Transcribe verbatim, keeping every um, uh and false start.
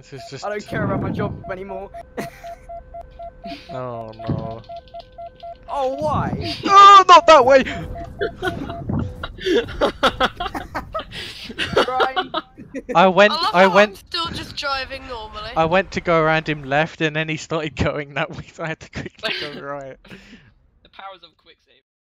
This is just... I don't care about my job anymore. Oh no. Oh, why? Oh, not that way! Right. I went, I love I how went, I'm still just driving normally. I went to go around him left and then he started going that way, so I had to quickly go right. The powers of quick save.